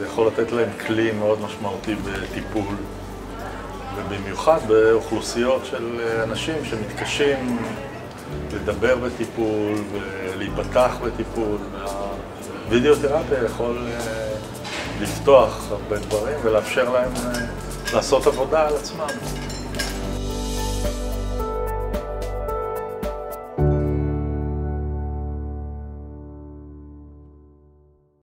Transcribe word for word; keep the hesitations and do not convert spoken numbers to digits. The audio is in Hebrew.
זה יכול לתת להם כלי מאוד משמעותי בטיפול, ובמיוחד באוכלוסיות של אנשים שמתקשים לדבר בטיפול ולהיפתח בטיפול. וידאותרפיה יכול לפתוח הרבה דברים ולאפשר להם לעשות עבודה על עצמם.